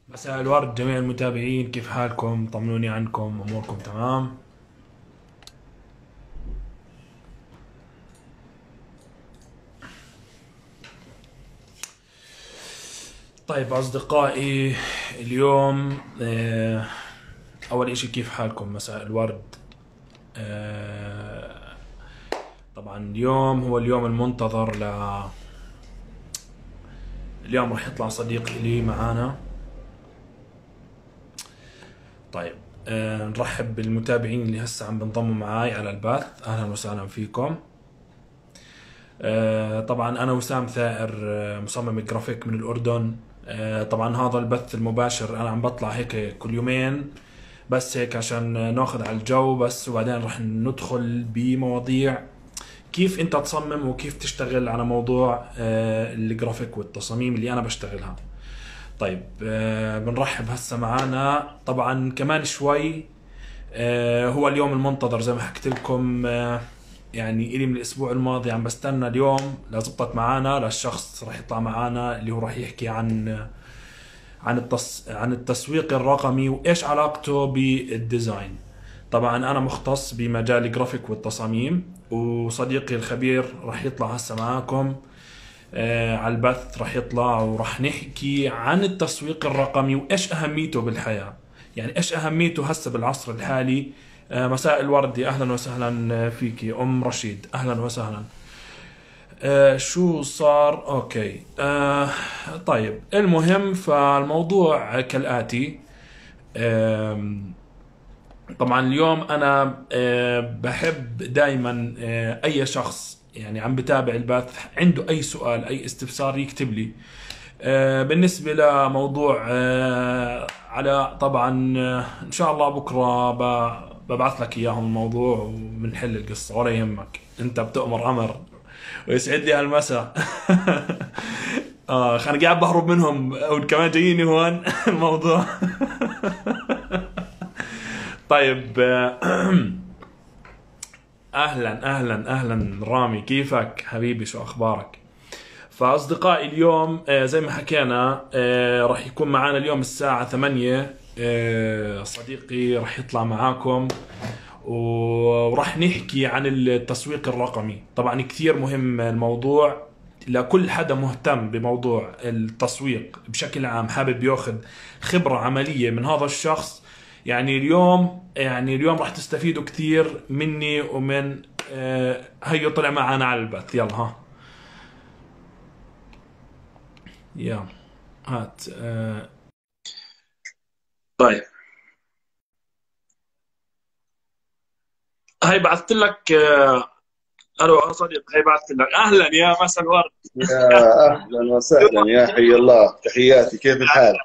مساء الورد جميع المتابعين، كيف حالكم؟ طمنوني عنكم، أموركم تمام؟ طيب أصدقائي، اليوم أول إشي كيف حالكم؟ مساء الورد. آه، طبعا اليوم هو اليوم المنتظر اليوم راح يطلع صديق لي معانا. طيب، نرحب بالمتابعين اللي هسه عم بنضموا معاي على البث، أهلا وسهلا فيكم. طبعا أنا وسام ثائر، مصمم جرافيك من الأردن. طبعا هذا البث المباشر أنا عم بطلع هيك كل يومين، بس هيك عشان ناخذ على الجو بس، وبعدين رح ندخل بمواضيع كيف أنت تصمم وكيف تشتغل على موضوع الجرافيك والتصاميم اللي أنا بشتغلها. طيب، بنرحب هسه معانا طبعا كمان شوي. هو اليوم المنتظر زي ما حكيت لكم. يعني إلي من الأسبوع الماضي عم بستنى اليوم لزبطت معانا للشخص رح يطلع معانا اللي هو رح يحكي عن التسويق الرقمي وإيش علاقته بالديزاين. طبعا أنا مختص بمجال الجرافيك والتصاميم، وصديقي الخبير رح يطلع هسه معاكم على البث، رح يطلع ورح نحكي عن التسويق الرقمي وإيش أهميته بالحياة. يعني إيش أهميته هسه بالعصر الحالي. مساء الورد، أهلا وسهلا فيكي أم رشيد، أهلا وسهلا. شو صار؟ أوكي. طيب، المهم فالموضوع كالآتي. آم، طبعا اليوم أنا بحب دايما أي شخص يعني عم بتابع البث عنده أي سؤال أي استفسار يكتب لي. بالنسبة لموضوع على طبعا إن شاء الله بكرة ببعث لك إياهم الموضوع وبنحل القصة، ولا يهمك، أنت بتؤمر أمر. ويسعد لي هالمساء. أنا قاعد بهرب منهم وكمان جاييني هون. الموضوع. طيب. أهلا أهلا أهلا رامي، كيفك حبيبي؟ شو أخبارك؟ فأصدقائي اليوم زي ما حكينا راح يكون معنا اليوم الساعة 8. صديقي راح يطلع معاكم وراح نحكي عن التسويق الرقمي. طبعا كثير مهم الموضوع لكل حدا مهتم بموضوع التسويق بشكل عام، حابب ياخذ خبرة عملية من هذا الشخص. يعني اليوم راح تستفيدوا كثير مني ومن هيو طلع معنا على البث. يلا ها، يلا هات. طيب، هاي بعثت لك. الو يا صديق، هاي بعثت لك. اهلا يا مساء الورد. يا أهلا وسهلا، يا حي الله، تحياتي، كيف الحال؟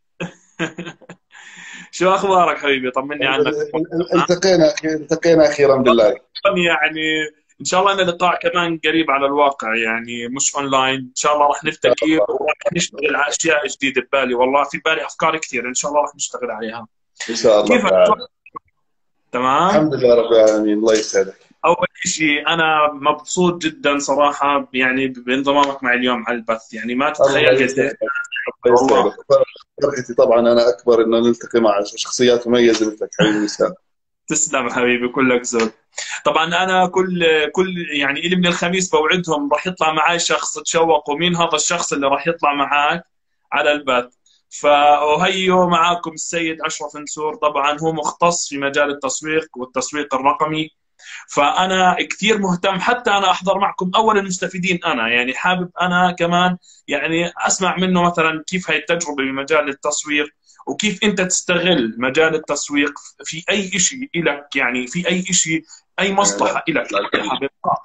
شو اخبارك حبيبي؟ طمني عنك. تمام؟ التقينا أخيرا بالله. يعني ان شاء الله ان لقاء كمان قريب على الواقع، يعني مش اونلاين. ان شاء الله راح نلتقي وراح نشتغل على اشياء جديده ببالي. والله في بالي افكار كثير، ان شاء الله راح نشتغل عليها. إن شاء الله كيفك؟ تعالى. تمام. الحمد لله رب العالمين، الله يسعدك. اول شيء انا مبسوط جدا صراحه يعني بانضمامك معي اليوم على البث، يعني ما الله تتخيل قديش. يسعدك، الله والله. يسعدك. فرحتي طبعا أنا أكبر إنه نلتقي مع شخصيات مميزة مثلك حبيبي وسام. تسلم حبيبي، كلك ذوق. طبعا انا كل يعني الي من الخميس بوعدهم راح يطلع معي شخص، تشوقوا مين هذا الشخص اللي راح يطلع معاك على البث. فأهيو معاكم السيد أشرف نسور. طبعا هو مختص في مجال التسويق والتسويق الرقمي. فأنا كثير مهتم حتى أنا أحضر معكم أول المستفيدين. أنا يعني حابب أنا كمان يعني أسمع منه مثلا كيف هاي التجربة بمجال التسويق، وكيف أنت تستغل مجال التسويق في أي شيء إلك، يعني في أي شيء، أي لا مصلحة إلك لا أنت حاببها.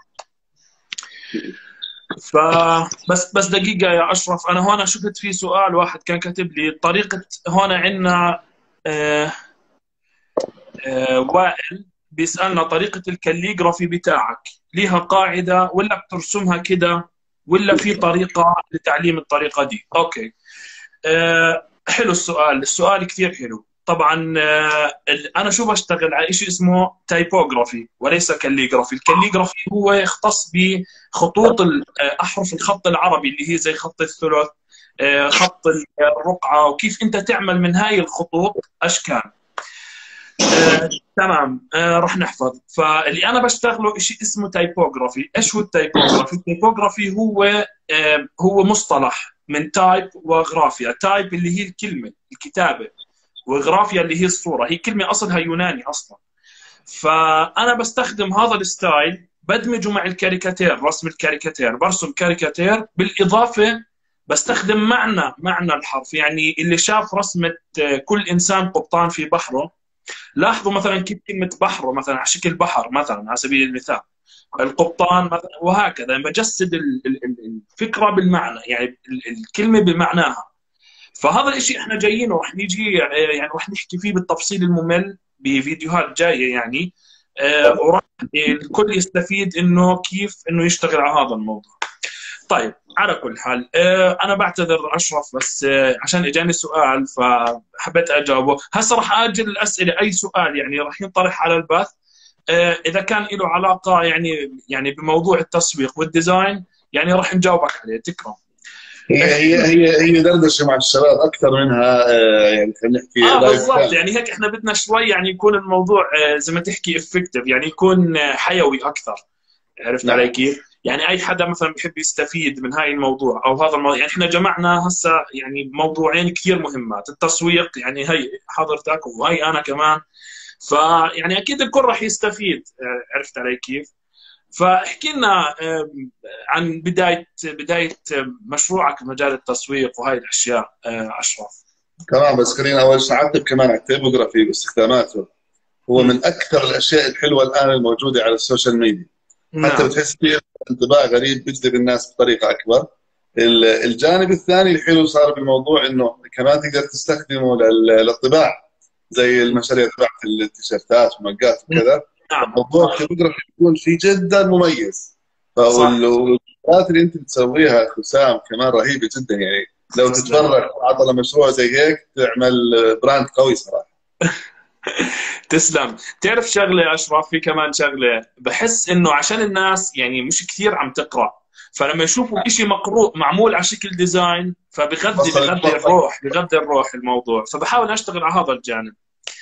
فبس دقيقة يا أشرف، أنا هون شفت في سؤال واحد كان كاتب لي طريقة. هون عندنا آه وائل بيسألنا طريقة الكاليغرافي بتاعك، ليها قاعدة ولا بترسمها كده، ولا في طريقة لتعليم الطريقة دي؟ أوكي. حلو السؤال كثير حلو. طبعا أنا شو بشتغل على شيء اسمه تايبوغرافي وليس كاليغرافي. الكاليغرافي هو يختص بخطوط أحرف الخط العربي اللي هي زي خط الثلث، خط الرقعة، وكيف أنت تعمل من هاي الخطوط أشكال. تمام. رح نحفظ. فاللي انا بشتغله شيء اسمه تايبوغرافي. ايش هو التايبوغرافي؟ التايبوغرافي هو مصطلح من تايب وغرافيا. تايب اللي هي الكلمه الكتابه، وغرافيا اللي هي الصوره. هي كلمه اصلها يوناني اصلا. فانا بستخدم هذا الستايل، بدمجه مع الكاريكاتير، رسم الكاريكاتير. برسم كاريكاتير بالاضافه بستخدم معنى الحرف. يعني اللي شاف رسمه كل انسان قبطان في بحره، لاحظوا مثلا كيف كلمة بحر مثلا على شكل بحر مثلا على سبيل المثال، القبطان مثلا، وهكذا. يعني بجسد الفكرة بالمعنى، يعني الكلمة بمعناها. فهذا الشيء احنا جايين ورح نيجي يعني رح نحكي فيه بالتفصيل الممل بفيديوهات جاية يعني. وراح الكل يستفيد انه كيف انه يشتغل على هذا الموضوع. طيب، على كل حال انا بعتذر اشرف، بس عشان اجاني سؤال فحبيت اجاوبه. هسه راح اجل الاسئله، اي سؤال يعني راح ينطرح على البث اذا كان له علاقه يعني بموضوع التسويق والديزاين، يعني راح نجاوبك عليه. تكرم. هي دردشه مع الشباب اكثر منها يعني خلينا نحكي لايف بالضبط. ستايل. يعني هيك احنا بدنا شوي يعني يكون الموضوع زي ما تحكي افكتيف، يعني يكون حيوي اكثر. عرفت علي نعم. كيف؟ يعني اي حدا مثلا بحب يستفيد من هاي الموضوع او هذا الموضوع. يعني احنا جمعنا هسه يعني موضوعين كثير مهمات، التسويق يعني هي حضرتك وهي انا كمان، فيعني اكيد الكل راح يستفيد. عرفت علي كيف؟ فاحكي لنا عن بدايه مشروعك في مجال التسويق وهي الاشياء اشرف. تمام، بس خلينا اول شيء اعتب كمان على التيبوغرافي واستخداماته. هو من اكثر الاشياء الحلوه الان الموجوده على السوشيال ميديا. حتى نعم. بتحس فيه انطباع غريب، بيجذب الناس بطريقه اكبر. الجانب الثاني الحلو صار بالموضوع انه كمان تقدر تستخدمه للطباع، زي المشاريع تبعت التيشيرتات والمقات وكذا. نعم موضوع صح. التيبوغرافي بيكون فيه جدا مميز. صح. والشغلات اللي انت بتسويها حسام كمان رهيبه جدا. يعني لو تسلم. تتفرغ عطله مشروع زي هيك تعمل براند قوي صراحه. تسلم. تعرف شغله يا اشرف، في كمان شغله بحس انه عشان الناس يعني مش كثير عم تقرا، فلما يشوفوا شيء مقروء معمول على شكل ديزاين فبغذي وصل بغذي الموضوع. الروح، بغذي الروح الموضوع. فبحاول اشتغل على هذا الجانب.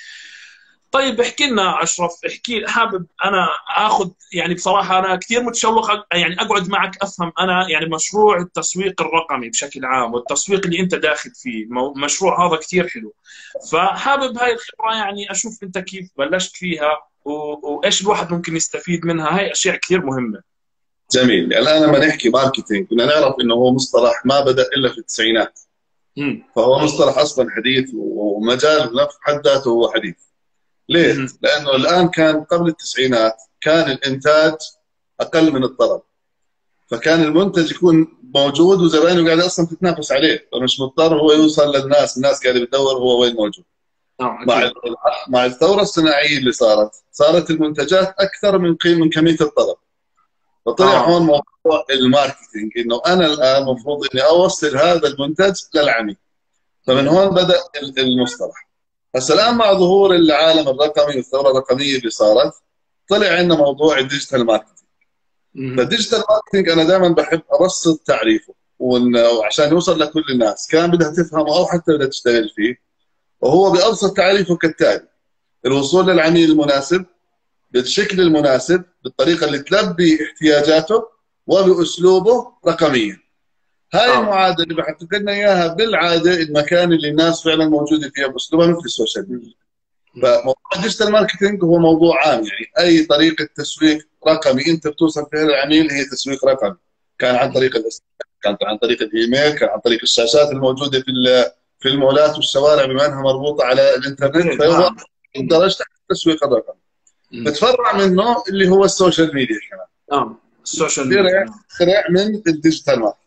طيب احكي لنا اشرف، احكي. حابب انا اخذ يعني بصراحه انا كثير متشوق يعني اقعد معك افهم انا يعني مشروع التسويق الرقمي بشكل عام والتسويق اللي انت داخل فيه. المشروع هذا كثير حلو، فحابب هاي الخبره يعني اشوف انت كيف بلشت فيها وايش الواحد ممكن يستفيد منها. هاي اشياء كثير مهمه. جميل. الان لما نحكي ماركتينج بدنا نعرف انه هو مصطلح ما بدا الا في التسعينات. فهو مصطلح اصلا حديث، ومجال بنفس حد ذاته هو حديث. ليه؟ لانه الان كان قبل التسعينات كان الانتاج اقل من الطلب، فكان المنتج يكون موجود وزباينه قاعده اصلا تتنافس عليه، فمش مضطر هو يوصل للناس، الناس قاعده بتدور هو وين موجود. مع مع الثوره الصناعيه اللي صارت المنتجات اكثر من كميه الطلب. فطلع هون موضوع الماركتينج، انه انا الان المفروض اني اوصل هذا المنتج للعميل. فمن هون بدا المصطلح. هسه الان مع ظهور العالم الرقمي والثوره الرقميه اللي صارت، طلع عندنا موضوع الديجيتال ماركتينج. فالديجيتال ماركتينج انا دائما بحب ابسط تعريفه، وعشان يوصل لكل الناس كان بدها تفهمه او حتى بدها تشتغل فيه. وهو بابسط تعريفه كالتالي: الوصول للعميل المناسب بالشكل المناسب بالطريقه اللي تلبي احتياجاته وباسلوبه رقميا. هاي المعادله اللي بحطك لنا اياها بالعاده المكان اللي الناس فعلا موجوده فيها باسلوبها مثل السوشيال ميديا. فموضوع الديجيتال ماركتينج هو موضوع عام، يعني اي طريقه تسويق رقمي انت بتوصل فيها للعميل هي تسويق رقمي. كان عن طريق كان عن طريق الايميل، كان عن طريق الشاشات الموجوده في المولات والشوارع بما انها مربوطه على الانترنت، فهو درجه التسويق الرقمي. بتفرع منه اللي هو السوشيال ميديا كمان. السوشيال ميديا فرع من الديجيتال ماركتينج.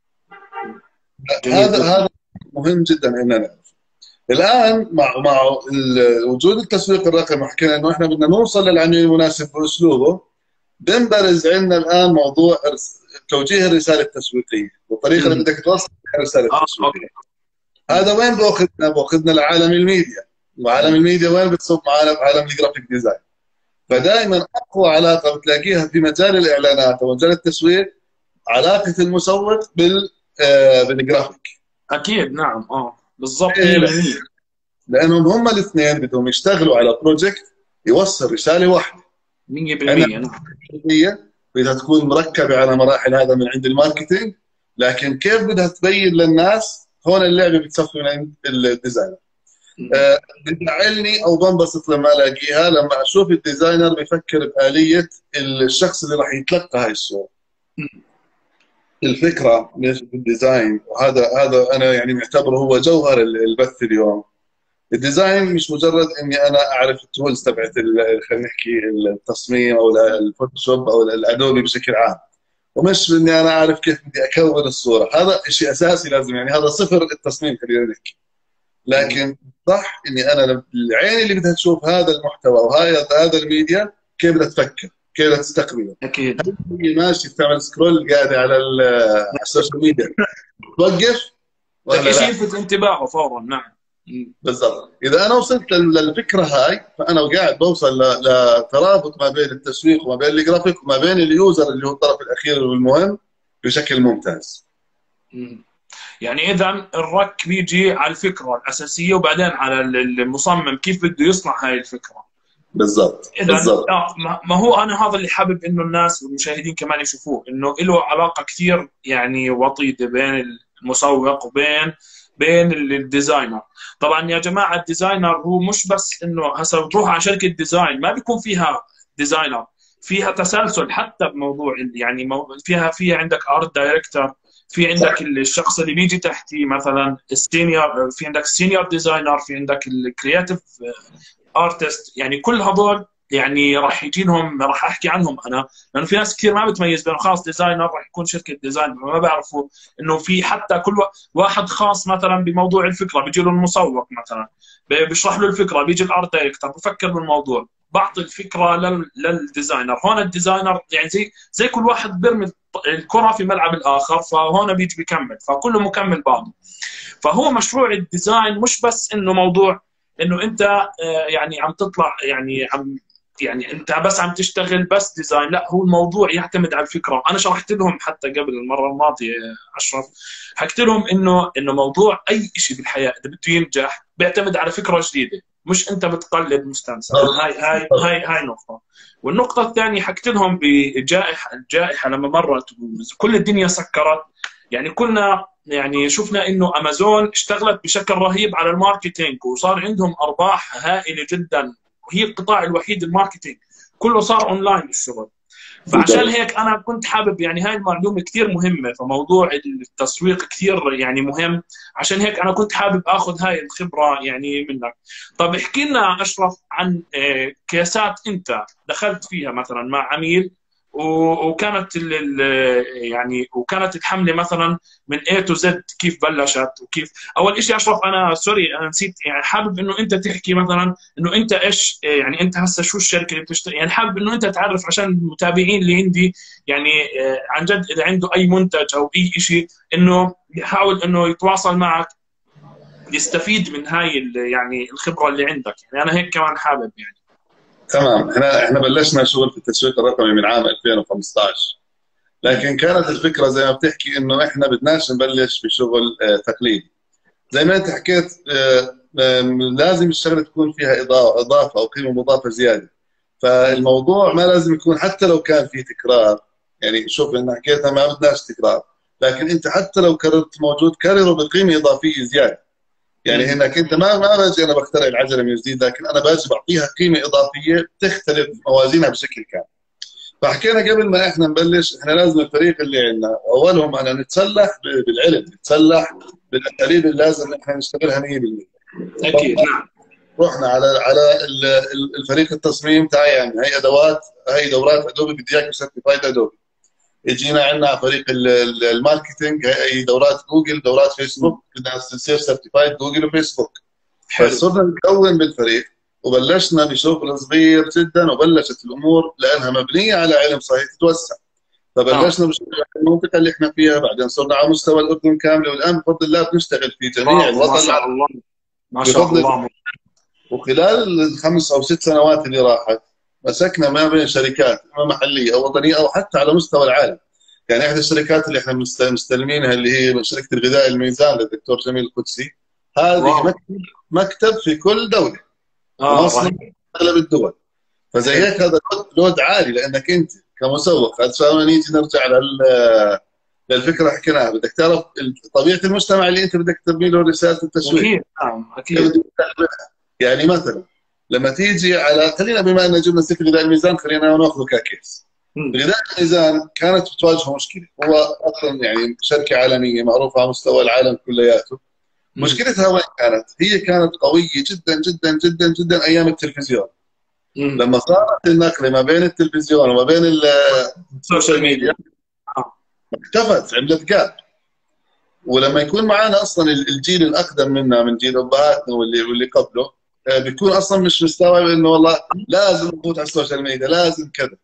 هذا مهم جدا اننا نعرف. الان مع وجود التسويق الرقمي، حكينا انه احنا بدنا نوصل للعميل المناسب باسلوبه. بنبرز عندنا الان موضوع توجيه الرساله التسويقيه والطريقه اللي بدك توصل فيها الرساله التسويقيه. هذا وين باخذنا لعالم الميديا. وعالم الميديا وين بتصب معنا؟ بعالم الجرافيك ديزاين. فدائما اقوى علاقه بتلاقيها في مجال الاعلانات ومجال التسويق علاقه المسوق بالجرافيك. اكيد نعم بالضبط إيه، 100%. لانهم هم الاثنين بدهم يشتغلوا على بروجكت يوصل رساله واحده. عندنا 100% نعم. خطيه بدها تكون مركبه على مراحل، هذا من عند الماركتينج، لكن كيف بدها تبين للناس، هون اللعبه بتصفي من عند الديزاينر. بتزعلني او بنبسط لما الاقيها، لما اشوف الديزاينر بفكر بآلية الشخص اللي راح يتلقى هاي الصورة. الفكرة ليش بالديزاين، وهذا انا يعني معتبره هو جوهر البث اليوم. الديزاين مش مجرد اني انا اعرف التولز تبعت خلينا نحكي التصميم او الفوتوشوب او الادوبي بشكل عام، ومش اني انا اعرف كيف بدي اكون الصورة. هذا شيء اساسي لازم، يعني هذا صفر التصميم خلينا نحكي. لكن صح اني انا العين اللي بدها تشوف هذا المحتوى وهذا الميديا كيف بدها تفكر، كيف بدها تستقبله. اكيد. هي ماشي بتعمل سكرول قاعده على السوشيال ميديا، توقف ولا بدك شيء لا؟ يلفت انتباهه فورا. نعم. بالضبط. اذا انا وصلت للفكره هاي، فانا وقاعد بوصل لترابط ما بين التسويق وما بين الجرافيك وما بين اليوزر اللي هو الطرف الاخير والمهم بشكل ممتاز. يعني اذا الرك بيجي على الفكره الاساسيه وبعدين على المصمم كيف بده يصنع هاي الفكره. بالضبط اذا بالضبط. ما هو انا هذا اللي حابب انه الناس والمشاهدين كمان يشوفوه، انه له علاقه كثير يعني وطيده بين المسوق وبين الديزاينر. طبعا يا جماعه الديزاينر هو مش بس انه هسه بتروح على شركه ديزاين ما بيكون فيها ديزاينر، فيها تسلسل حتى بموضوع يعني فيها عندك ارت دايركتور، في عندك الشخص اللي بيجي تحتي مثلا السينيور، في عندك السينيور ديزاينر، في عندك الكرياتيف ارتست. يعني كل هذول يعني راح يجي لهم، راح احكي عنهم انا، لانه في ناس كثير ما بتميز بين خاص ديزاينر راح يكون شركه ديزاين، ما بيعرفوا انه في حتى كل واحد خاص مثلا بموضوع الفكره. بيجي له المسوق مثلا بيشرح له الفكره، بيجي الارت دايركتور بفكر بالموضوع، بعطي الفكره للديزاينر. هون الديزاينر يعني زي كل واحد بيرمي الكره في ملعب الاخر، فهون بيجي بيكمل، فكله مكمل بعضه. فهو مشروع الديزاين مش بس انه موضوع انه انت يعني عم تطلع يعني انت بس عم تشتغل بس ديزاين، لا هو الموضوع يعتمد على الفكره. انا شرحت لهم حتى قبل المره الماضيه اشرف، حكيت لهم انه موضوع اي شيء بالحياه اذا بده ينجح بيعتمد على فكره جديده، مش انت بتقلد مستنسخ. هاي نقطه. والنقطه الثانيه حكيت لهم الجائحه لما مرت كل الدنيا سكرت، يعني كنا يعني شفنا انه امازون اشتغلت بشكل رهيب على الماركتينج وصار عندهم ارباح هائله جدا، وهي القطاع الوحيد الماركتينج كله صار اونلاين الشغل. فعشان هيك انا كنت حابب يعني هاي المعلومه كثير مهمه، فموضوع التسويق كثير يعني مهم، عشان هيك انا كنت حابب اخذ هاي الخبره يعني منك. طب احكي لنا اشرف عن كيسات انت دخلت فيها مثلا مع عميل وكانت يعني وكانت الحمله مثلا من A to Z كيف بلشت وكيف. اول شيء اشرف انا سوري انا نسيت، يعني حابب انه انت تحكي مثلا انه انت ايش يعني انت هسه شو الشركه اللي بتشتغل، يعني حابب انه انت تعرف عشان المتابعين اللي عندي يعني عن جد اذا عنده اي منتج او اي شيء انه يحاول انه يتواصل معك يستفيد من هاي يعني الخبره اللي عندك. يعني انا هيك كمان حابب يعني. تمام. احنا بلشنا شغل في التسويق الرقمي من عام 2015، لكن كانت الفكره زي ما بتحكي انه احنا بدناش نبلش بشغل تقليدي. زي ما انت حكيت، لازم الشغله تكون فيها اضافه او قيمه مضافه زياده. فالموضوع ما لازم يكون، حتى لو كان في تكرار. يعني شوف ان حكيتها ما بدناش تكرار، لكن انت حتى لو كررت موجود كرره بقيمه اضافيه زياده. يعني انك انت ما باجي انا بخترع العجله من جديد، لكن انا باجي بعطيها قيمه اضافيه تختلف موازينها بشكل كامل. فحكينا قبل ما احنا نبلش، احنا لازم الفريق اللي عندنا اولهم انا نتسلح بالعلم، نتسلح بالاساليب اللي لازم احنا نشتغلها 100%. اكيد نعم. رحنا على الفريق التصميم تاعي، يعني هي ادوات، هي دورات ادوبي بدي اياك سيرتيفايد ادوبي. اجينا عندنا على فريق الماركتينج، هي دورات جوجل، دورات فيسبوك، بدنا نصير سيرتيفايد جوجل وفيسبوك. فصرنا نكون بالفريق وبلشنا بشغل صغير جدا، وبلشت الامور لانها مبنيه على علم صحيح تتوسع. فبلشنا بشغل المنطقه اللي احنا فيها، بعدين صرنا على مستوى الاردن كامله، والان بفضل الله بنشتغل في جميع الوطن. ما شاء الله ما شاء الله. وخلال الخمس او 6 سنوات اللي راحت مسكنا ما بين شركات اما محليه او وطنيه او حتى على مستوى العالم. يعني احدى الشركات اللي احنا مستلمينها اللي هي شركه الغذاء الميزان للدكتور جميل القدسي، هذه مكتب في كل دوله في مصر، اغلب الدول. فزي هيك هذا لود عالي، لانك انت كمسوق عشان نيجي نرجع للفكره حكيناها، بدك تعرف طبيعه المجتمع اللي انت بدك ترمي له رساله التسويق. اكيد. يعني مثلا لما تيجي على، خلينا بما ان جبنا سلك غذاء الميزان خلينا ناخذه ككيس. غذاء الميزان كانت بتواجهه مشكله، هو اصلا يعني شركه عالميه معروفه على مستوى العالم كلياته. مشكلتها وين كانت؟ هي كانت قويه جدا جدا جدا جدا ايام التلفزيون. لما صارت النقله ما بين التلفزيون وما بين السوشيال ميديا اختفت، عملت جاب. ولما يكون معنا اصلا الجيل الاقدم منا من جيل ابهاتنا واللي قبله، بيكون اصلا مش مستوعب انه والله لازم نفوت على السوشيال ميديا، لازم كذا.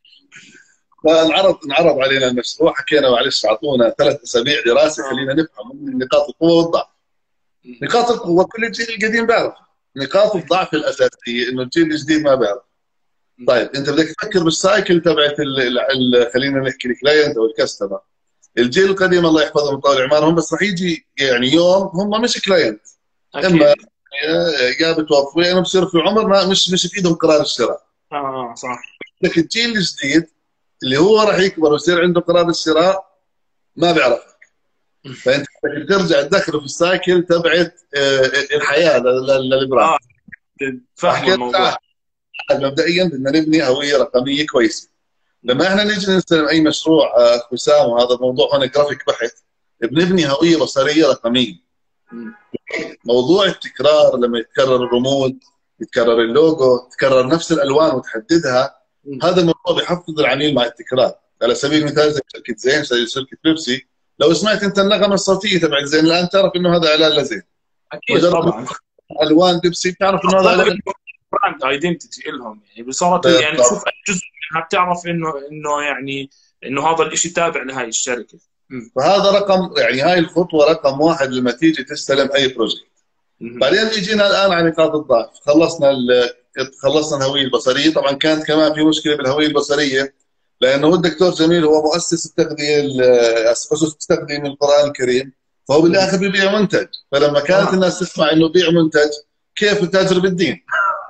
فانعرض علينا المشروع، حكينا معلش اعطونا 3 أسابيع دراسه خلينا نفهم نقاط القوه والضعف. نقاط القوه كل الجيل القديم بيعرف، نقاط الضعف الاساسيه انه الجيل الجديد ما بيعرف. طيب انت بدك تفكر بالسايكل تبعت خلينا نحكي الكلاينت او الكاستمر. الجيل القديم الله يحفظهم ويطول عمرهم، بس راح يجي يعني يوم هم مش كلاينت، اما يا بتوفوا يعني بصير في عمر ما مش في ايدهم قرار الشراء. صح. لكن الجيل الجديد اللي هو راح يكبر ويصير عنده قرار الشراء ما بيعرفك. فانت بدك ترجع تدخله في السايكل تبعت الحياه للبراند. فاهم الموضوع. مبدئيا بدنا نبني هويه رقميه كويسه. لما احنا نيجي نستلم اي مشروع حسام، وهذا الموضوع هنا جرافيك بحت، بنبني هويه بصريه رقميه. موضوع التكرار، لما يتكرر الرموز، يتكرر اللوجو، تكرر نفس الالوان وتحددها، هذا الموضوع بيحفز العميل مع التكرار. على سبيل المثال زي شركه زين، زي شركه بيبسي، لو سمعت انت النغمه الصوتيه تبع زين الان تعرف انه هذا اعلان لزين. اكيد طبعا. الوان بيبسي بتعرف انه هذا اعلان براند ايدنتيتي لهم، يعني صارت يعني تشوف جزء منها بتعرف انه يعني انه هذا الشيء تابع لهي الشركه. فهذا رقم، يعني هاي الخطوه رقم 1 لما تيجي تستلم اي بروجكت. بعدين يجينا الان على نقاط الضعف. خلصنا الهويه البصريه. طبعا كانت كمان في مشكله بالهويه البصريه، لانه الدكتور جميل هو مؤسس التغذيه، اسس تستخدم القران الكريم، فهو بالاخر بيبيع منتج. فلما كانت الناس تسمع انه بيع منتج، كيف التاجر بالدين؟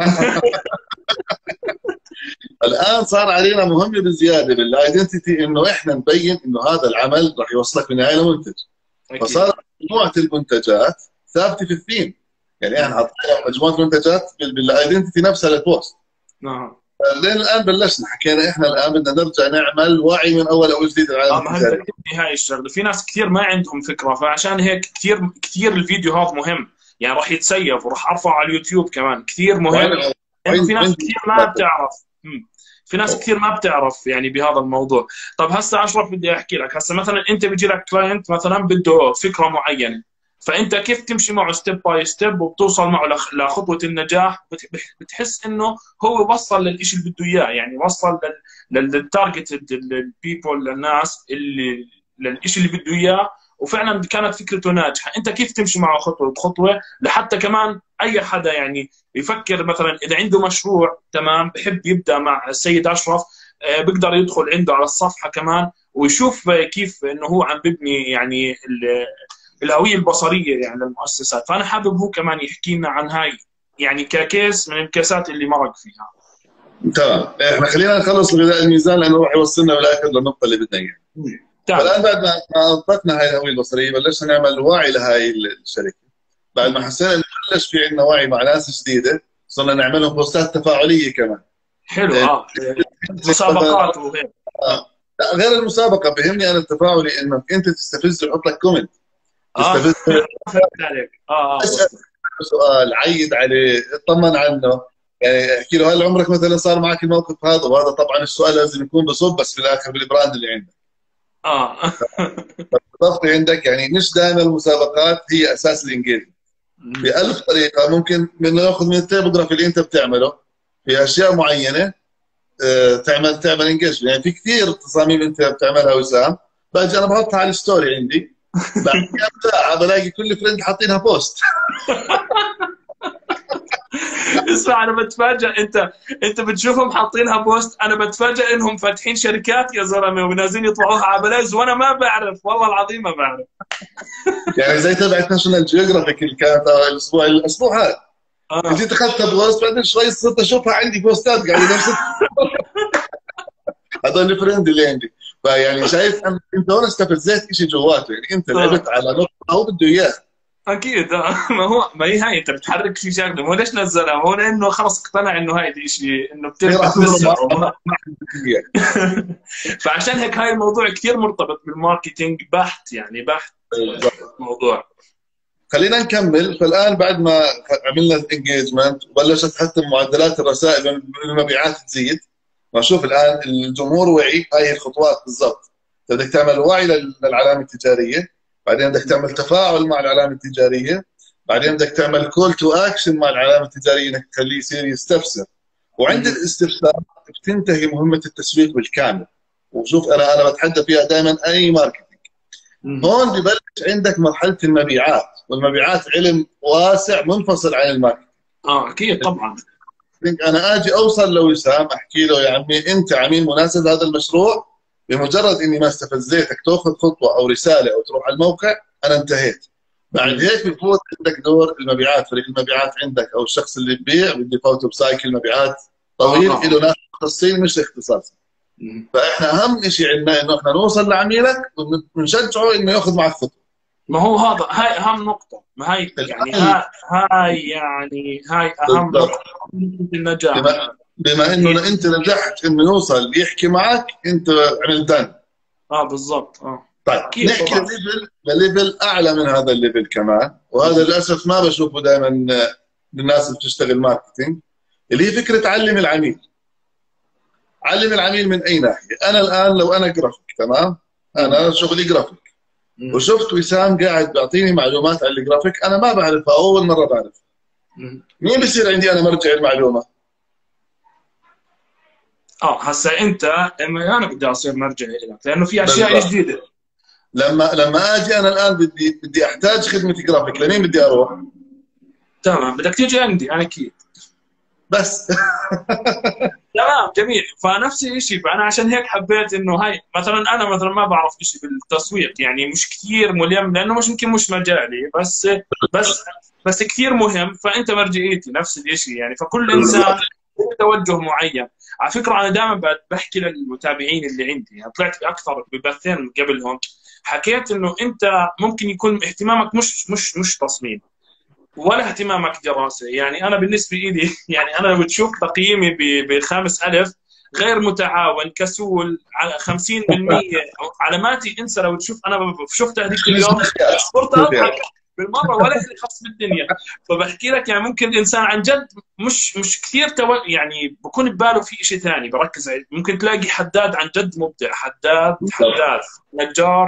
الان صار علينا مهمه بزياده بالايدنتيتي، انه احنا نبين انه هذا العمل راح يوصلك بالنهايه لمنتج. فصار مجموعه المنتجات ثابته في الثيم، يعني احنا حطينا مجموعه منتجات بالايدنتيتي نفسها للبوست. لين الان بلشنا حكينا احنا الان بدنا نرجع نعمل وعي من اول وجديد العالم التجاري. هاي الشغله في ناس كثير ما عندهم فكره، فعشان هيك كثير الفيديو هذا مهم، يعني راح يتسيف وراح ارفعه على اليوتيوب كمان، كثير مهم. لانه في ناس كثير ما بتعرف، في ناس كثير ما بتعرف يعني بهذا الموضوع. طب هسه اشرف بدي احكي لك، هسه مثلا انت بيجي لك كلاينت مثلا بده فكره معينه، فانت كيف تمشي معه ستيب باي ستيب وبتوصل معه لخطوه النجاح، بتحس انه هو وصل للشيء اللي بده اياه، يعني وصل للتارجت البيبول، للناس اللي للشيء اللي بده اياه، وفعلا كانت فكرته ناجحه. انت كيف تمشي معه خطوه بخطوه لحتى كمان اي حدا يعني يفكر مثلا اذا عنده مشروع تمام بحب يبدا مع السيد اشرف، بيقدر يدخل عنده على الصفحه كمان ويشوف كيف انه هو عم ببني يعني الهويه البصريه يعني للمؤسسات. فانا حابب هو كمان يحكي لنا عن هاي يعني ككيس من الكيسات اللي مرق فيها. تمام. احنا خلينا نخلص غذاء الميزان لانه راح يوصلنا بالاخر للنقطه اللي بدنا اياها. فالان بعد ما اطلقنا هاي الهويه البصريه بلشنا نعمل وعي لهاي الشركه. بعد ما حسينا انه بلش في عندنا وعي مع ناس جديده، صرنا نعمل لهم بوستات تفاعليه كمان. حلو. مسابقات وهيك. لا غير المسابقه، بهمني انا التفاعلي انك انت تستفز وتحط لك كومنت. تستفز عليك. سؤال، عيد عليه، اطمن عنه، يعني احكي له هل عمرك مثلا صار معك الموقف هذا؟ وهذا طبعا السؤال لازم يكون بصب بس في الاخر بالبراند اللي عندك. بالضبط. عندك يعني مش دائما المسابقات هي اساس الانجيجمنت. ب1000 طريقه ممكن ناخذ من التيبوغرافي اللي انت بتعمله في اشياء معينه تعمل انجيجمنت. يعني في كثير تصاميم انت بتعملها وسام، باجي انا بحطها على الستوري عندي، بعد كم ساعه بلاقي كل فريند حاطينها بوست. اسمع، انا بتفاجئ، انت بتشوفهم حاطينها بوست، انا بتفاجئ انهم فاتحين شركات يا زلمه ونازلين يطبعوها على بلاش، وانا ما بعرف، والله العظيم ما بعرف. يعني زي تبعت ناشونال جيوغرافيك اللي كانت الاسبوع هذا، جيت اخذتها بوست، بعدين شوي صرت اشوفها عندي بوستات قاعده نفس هذول فريند اللي عندي. فيعني شايف انت هون استفزيت شيء جواته، يعني انت لعبت على نقطه هو بده اياها. اكيد. ما هي هاي انت بتحرك في شغله، مو ليش نزلها، هو لانه خلص اقتنع انه هاي الشيء انه بتلبس. فعشان هيك هاي الموضوع كثير مرتبط بالماركتينج بحت، يعني بحت الموضوع. خلينا نكمل. فالان بعد ما عملنا الانجيجمنت وبلشت حتى معدلات الرسائل والمبيعات تزيد، وشوف الان الجمهور وعي، هاي الخطوات بالضبط. بدك تعمل وعي للعلامه التجاريه، بعدين بدك تعمل تفاعل مع العلامه التجاريه، بعدين بدك تعمل كول تو اكشن مع العلامه التجاريه انك تخليه يصير يستفسر، وعند الاستفسار بتنتهي مهمه التسويق بالكامل. وشوف انا بتحدى فيها دائما اي ماركتينج. هون ببلش عندك مرحله المبيعات، والمبيعات علم واسع منفصل عن الماركتينج. اكيد طبعا. انا اجي اوصل لوسام احكي له يا عمي انت عميل مناسب لهذا المشروع، بمجرد اني ما استفزيتك تاخذ خطوه او رساله او تروح على الموقع انا انتهيت. بعد هيك بفوت عندك دور المبيعات، فريق المبيعات عندك او الشخص اللي ببيع بدي فوته بسايكل مبيعات طويل له ناس مختصين مش اختصاصي. فاحنا اهم شيء عندنا انه احنا نوصل لعميلك ونشجعه انه ياخذ معك خطوه. ما هو هاي اهم نقطة، ما هي يعني هاي اهم نقطة في النجاح. بما انه انت نجحت انه يوصل يحكي معك، انت عملت دن. بالضبط. طيب نحكي لليفل اعلى من هذا الليفل كمان، وهذا للاسف ما بشوفه دائما للناس اللي بتشتغل ماركتينج، اللي هي فكرة علم العميل. علم العميل من اي ناحية؟ انا الان لو انا جرافيك، تمام، انا شغلي جرافيك، وشفت وسام قاعد بيعطيني معلومات عن الجرافيك انا ما بعرفها، اول مره بعرفها، مين بصير عندي انا مرجع المعلومه؟ هسا انت انا بدي اصير مرجع لك لانه في اشياء جديده. لما اجي انا الان بدي احتاج خدمه جرافيك، لمين بدي اروح؟ تمام، بدك تيجي عندي انا اكيد. بس تمام، جميل. فنفس الشيء، فانا عشان هيك حبيت انه هاي مثلا انا مثلا ما بعرف شيء بالتسويق، يعني مش كثير ملم لانه يمكن مش مجالي، بس كثير مهم. فانت مرجعيتي نفس الشيء يعني، فكل انسان له توجه معين. على فكره انا دائما بحكي للمتابعين اللي عندي، يعني طلعت باكثر ببثين قبلهم حكيت انه انت ممكن يكون اهتمامك مش تصميم ولا اهتمامك دراسه. يعني انا بالنسبه لي يعني انا لو تشوف تقييمي ب5000 غير متعاون كسول على 50% علاماتي انسى. لو تشوف انا شفت هذيك اليوم صرت اضحك بالمره ولا لي خص بالدنيا. فبحكي لك يعني ممكن الانسان عن جد مش كثير يعني بكون بباله في شيء ثاني بركز عليه. ممكن تلاقي حداد عن جد مبدع، حداد نجار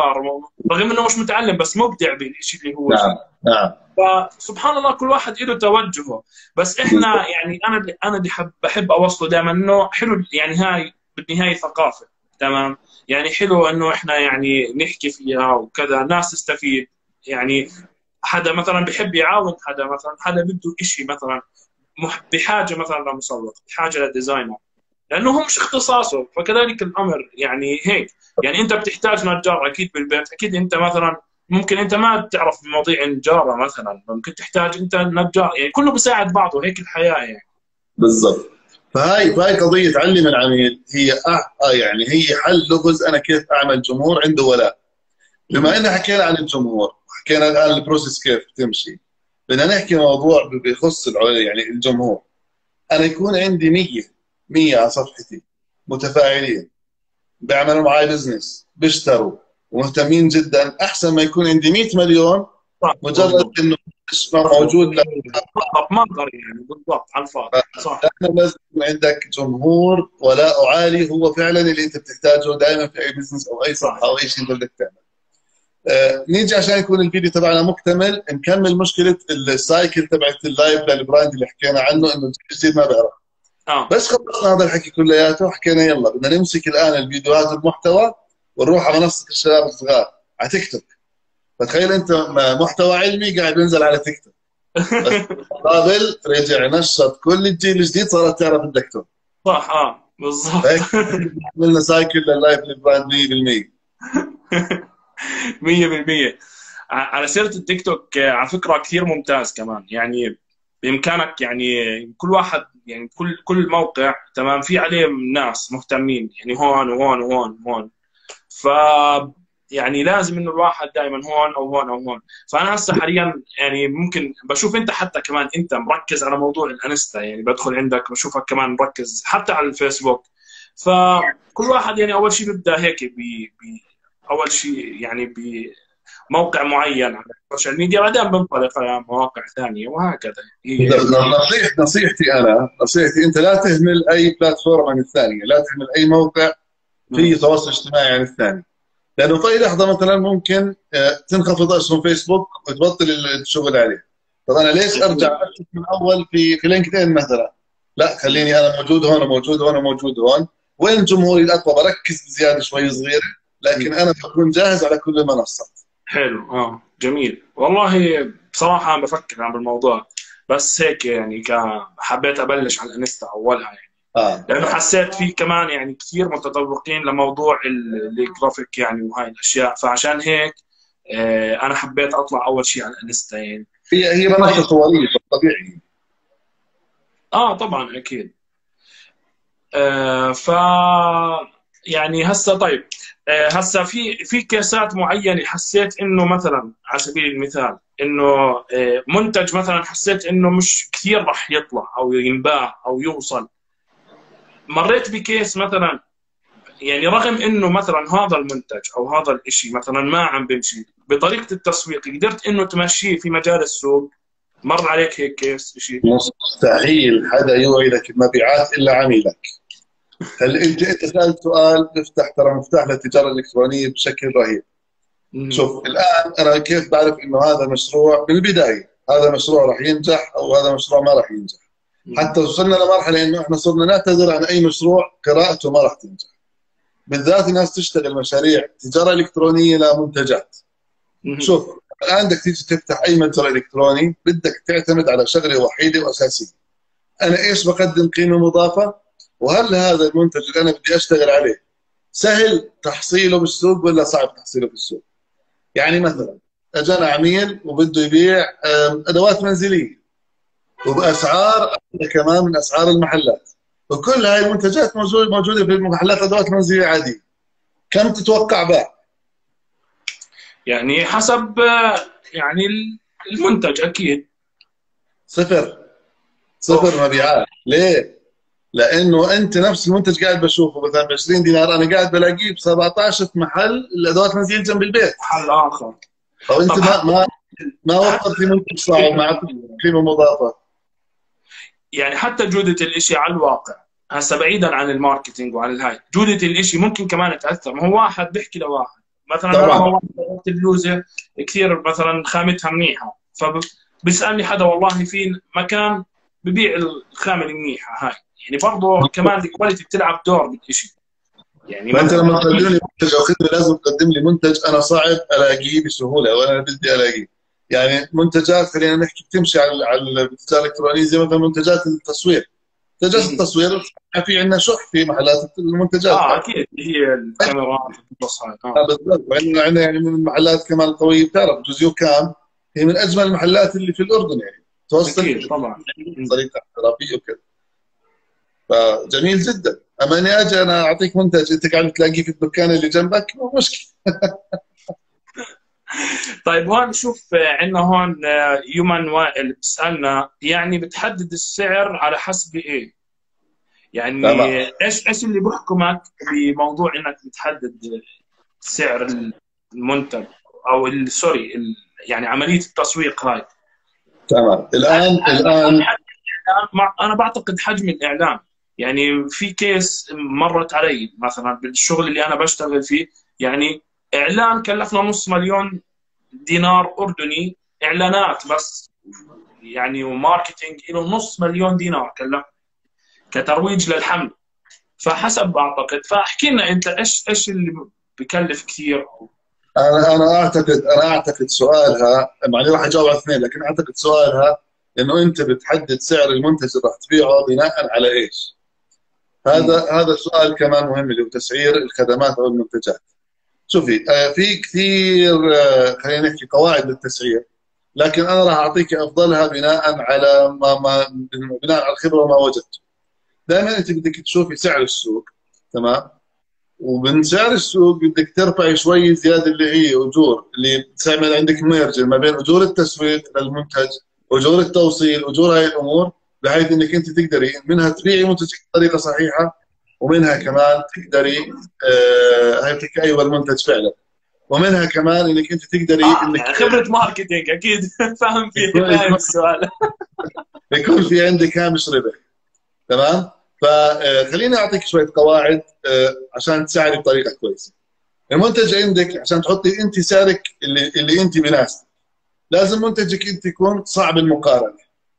رغم انه مش متعلم بس مبدع بالشيء اللي هو. نعم. فسبحان الله كل واحد له توجهه. بس احنا يعني انا اللي بحب اوصله دائما انه حلو، يعني هاي بالنهايه ثقافه، تمام، يعني حلو انه احنا يعني نحكي فيها وكذا، الناس تستفيد. يعني حدا مثلا بحب يعاون حدا بده شيء مثلا بحاجه مثلا لمسوق، بحاجه لديزاينر لانه هو مش اختصاصه. فكذلك الامر يعني هيك، يعني انت بتحتاج نجار اكيد بالبيت، اكيد انت مثلا ممكن انت ما تعرف مواضيع النجاره مثلا، ممكن تحتاج انت نجار، يعني كله بيساعد بعضه، هيك الحياه يعني. بالضبط. فهاي قضيه علم العميل هي يعني هي حل لغز انا كيف اعمل جمهور عنده ولاء. بما ان حكينا عن الجمهور وحكينا الان البروسيس كيف تمشي، بدنا نحكي موضوع بخص يعني الجمهور. انا يكون عندي 100 على صفحتي متفاعلين بيعملوا معي بزنس بيشتروا ومهتمين جدا، احسن ما يكون عندي 100 مليون مجرد انه مش موجود. منظر يعني بالضبط على الفاضي. صح. لازم يكون عندك جمهور ولاء عالي، هو فعلا اللي انت بتحتاجه دائما في اي بزنس او اي صفحه او اي شيء انت بدك تعمل. نيجي عشان يكون الفيديو تبعنا مكتمل نكمل مشكله السايكل تبعت اللايف للبراند اللي حكينا عنه انه جديد ما بيعرف. بس خلصنا هذا الحكي كلياته حكينا يلا بدنا نمسك الان الفيديوهات والمحتوى ونروح على منصه الشباب الصغار على تيك توك. فتخيل انت محتوى علمي قاعد ينزل على تيك توك، بس قابل رجع نشط كل الجيل الجديد، صارت تعرف الدكتور. صح بالضبط. هيك عملنا سايكل لللايف براند 100%. 100%. على سيرة التيك توك، على فكرة كثير ممتاز كمان، يعني بإمكانك يعني كل واحد، يعني كل موقع تمام في عليه ناس مهتمين، يعني هون وهون وهون وهون. ف يعني لازم انه الواحد دائما هون او هون او هون. فانا هسه حاليا يعني ممكن بشوف انت حتى كمان انت مركز على موضوع الانستا، يعني بدخل عندك بشوفك كمان مركز حتى على الفيسبوك. فكل واحد يعني اول شيء بيبدا هيك اول شيء يعني بموقع معين على السوشيال ميديا، بعدين بنطلق على مواقع ثانيه وهكذا. نصيحتي انت لا تهمل اي بلاتفورم عن الثانيه، لا تهمل اي موقع في تواصل اجتماعي عن الثاني. لانه في لحظه مثلا ممكن تنخفض اسهم فيسبوك وتبطل الشغل عليه. طب انا ليش ارجع اشوف من اول في لينكد ان مثلا؟ لا، خليني انا موجود هون وموجود هون وموجود هون. وين جمهوري الاقوى بركز بزياده شوي صغيره، لكن انا بكون جاهز على كل المنصات. حلو. جميل والله. بصراحه بفكر عن الموضوع، بس هيك يعني حبيت ابلش على الانستا اولها يعني. لانه حسيت فيه كمان يعني كثير متطرقين لموضوع الجرافيك يعني وهاي الاشياء، فعشان هيك انا حبيت اطلع اول شيء على الانستا يعني. هي منصه صوريه طبيعي. طبعا اكيد. ف يعني هسه طيب، هسه في كيسات معينه حسيت انه مثلا على سبيل المثال انه منتج مثلا حسيت انه مش كثير راح يطلع او ينباع او يوصل. مريت بكيس مثلا يعني رغم انه مثلا هذا المنتج او هذا الشيء مثلا ما عم بمشي بطريقه التسويق، قدرت انه تمشيه في مجال السوق؟ مر عليك هيك كيس شيء؟ مستحيل حدا يوعدك بمبيعات الا عميلك. هل انت سالت سؤال بيفتح ترى مفتاح للتجاره الالكترونيه بشكل رهيب. شوف الان انا كيف بعرف انه هذا مشروع بالبدايه، هذا مشروع راح ينجح او هذا مشروع ما راح ينجح. حتى وصلنا لمرحله انه احنا صرنا نعتذر عن اي مشروع قراءته ما راح تنجح. بالذات الناس تشتغل مشاريع تجاره الكترونيه لمنتجات. شوف الان بدك تيجي تفتح اي متجر الكتروني بدك تعتمد على شغله وحيده واساسيه. انا ايش بقدم قيمه مضافه؟ وهل هذا المنتج اللي انا بدي اشتغل عليه سهل تحصيله بالسوق ولا صعب تحصيله بالسوق؟ يعني مثلا اجانا عميل وبده يبيع ادوات منزليه وباسعار كمان من اسعار المحلات، وكل هاي المنتجات موجوده في المحلات ادوات منزليه عاديه. كم تتوقع باع؟ يعني حسب يعني المنتج اكيد صفر مبيعات. ليه؟ لانه انت نفس المنتج قاعد بشوفه مثلا ب 20 دينار انا قاعد بلاقيه ب 17 في محل الادوات المنزليه جنب البيت، محل اخر. او انت ما وفرت لي منتج صعب مع قيمه مضافه. يعني حتى جوده الشيء على الواقع هسه بعيدا عن الماركتينج وعن الهاي، جوده الشيء ممكن كمان تاثر. ما هو واحد بيحكي لواحد مثلا طبعا البلوزه كثير مثلا خامتها منيحه، فبيسالني حدا والله في مكان ببيع الخامه المنيحه هاي، يعني برضه كمان الكواليتي بتلعب دور بالشيء. يعني ما انت لما تقدم لي منتج او خدمه لازم تقدم لي منتج انا صعب الاقيه بسهوله وانا بدي الاقيه. يعني منتجات خلينا نحكي بتمشي على التجاره الالكترونيه زي مثلا منتجات التصوير. منتجات التصوير في عندنا شح في محلات المنتجات. اكيد هي الكاميرات بالضبط. وعندنا يعني من المحلات كمان القويه، بتعرف جوزيو كام هي من اجمل المحلات اللي في الاردن، يعني توصل طبعا طريقه احترافيه وكذا. فجميل جدا. اما اني اجي انا اعطيك منتج انت قاعد تلاقيه في الدكان اللي جنبك مو مشكله. طيب هون شوف عندنا هون يومن وائل بتسالنا يعني بتحدد السعر على حسب ايه؟ يعني طبعا. ايش اللي بيحكمك بموضوع انك بتحدد سعر المنتج او سوري يعني عمليه التسويق هاي؟ تمام. الان انا بعتقد حجم الاعلان. يعني في كيس مرت علي مثلا بالشغل اللي انا بشتغل فيه، يعني اعلان كلفنا $500,000 اردني اعلانات بس، يعني وماركتينج له $500,000 كلف كترويج للحمل. فحسب بعتقد، فاحكي لنا انت ايش اللي بكلف كثير انا اعتقد سؤالها، معني راح اجاوب على الاثنين، لكن اعتقد سؤالها انه انت بتحدد سعر المنتج اللي راح تبيعه بناء على ايش؟ هذا السؤال كمان مهم، اللي هو تسعير الخدمات او المنتجات. شوفي في كثير خلينا نحكي قواعد للتسعير، لكن انا راح اعطيك افضلها بناء على بناء على الخبره وما وجدته. دائما انت بدك تشوفي سعر السوق، تمام؟ ومن سعر السوق بدك ترفعي شوي زياده اللي هي اجور، اللي تعمل عندك ميرجر ما بين اجور التسويق للمنتج، اجور التوصيل، اجور هاي الامور، بحيث انك انت تقدري منها تبيعي منتجك بطريقه صحيحه، ومنها كمان تقدري هاي بتحكي ايوه المنتج فعلا، ومنها كمان انك انت تقدري انك خبره ماركتينج اكيد فاهم فاهم السؤال. يكون في عندك هامش ربح، تمام؟ فخليني اعطيك شويه قواعد عشان تسعري بطريقه كويسه. المنتج عندك عشان تحطي انت سعرك اللي انت بناسبك، لازم منتجك انت يكون صعب المقارنه،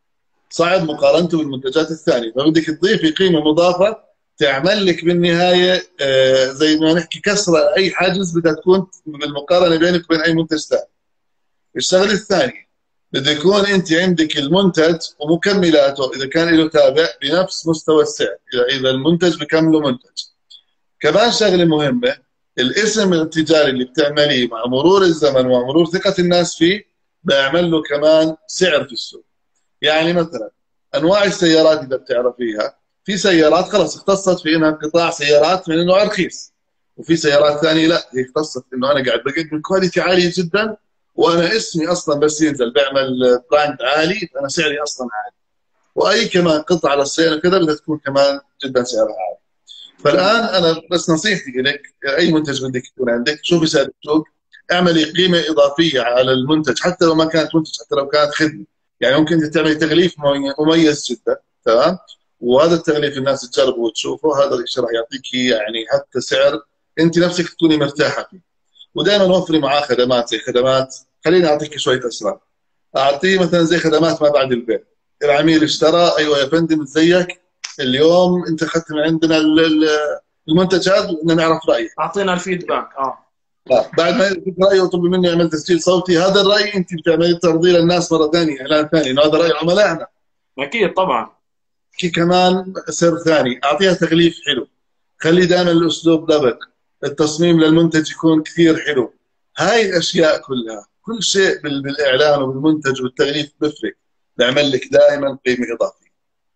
صعب مقارنته بالمنتجات الثانيه، فبدك تضيفي قيمه مضافه تعمل لك بالنهايه زي ما نحكي كسره اي حاجز بدها تكون بالمقارنه بينك وبين اي منتج ثاني. الشغله الثانيه بده يكون انت عندك المنتج ومكملاته اذا كان له تابع بنفس مستوى السعر، اذا المنتج بكمله منتج. كمان شغله مهمه، الاسم التجاري اللي بتعمليه مع مرور الزمن ومع مرور ثقه الناس فيه بيعمل له كمان سعر في السوق. يعني مثلا انواع السيارات اذا بتعرفيها، في سيارات خلص اختصت في انها قطاع سيارات من النوع الرخيص، وفي سيارات ثانيه لا، هي اختصت انه انا قاعد بقدم كواليتي عاليه جدا، وانا اسمي اصلا بس ينزل بعمل براند عالي، فانا سعري اصلا عالي. واي كمان قطعه للسياره كذا بدها تكون كمان جدا سعرها عالي. فالان انا بس نصيحتي لك، اي منتج بدك يكون عندك، شوفي سعر السوق، اعملي قيمه اضافيه على المنتج، حتى لو ما كانت منتج، حتى لو كانت خدمه. يعني ممكن انت تعملي تغليف مميز جدا، تمام؟ وهذا التغليف الناس تجربه وتشوفه، هذا الشيء راح يعطيك يعني حتى سعر انت نفسك تكوني مرتاحه فيه. ودائما وفري معاه خدمات، زي خدمات، خليني اعطيك شويه اسرار. اعطيه مثلا زي خدمات ما بعد البيع. العميل اشترى، ايوه يا فندم ازيك، اليوم انت اخذت من عندنا المنتج هذا، بدنا نعرف رايك، اعطينا الفيدباك. بعد ما يعطيك رايه وطلب مني يعمل تسجيل صوتي، هذا الراي انت بتعملي ترضيه للناس مره ثانيه، اعلان ثاني انه هذا راي عملائنا. اكيد طبعا. في كمان سر ثاني، اعطيها تغليف حلو، خلي دائما الاسلوب لبق، التصميم للمنتج يكون كثير حلو. هاي الاشياء كلها، كل شيء بالاعلان وبالمنتج والتغليف بفرق، بيعمل لك دائما قيمه اضافيه.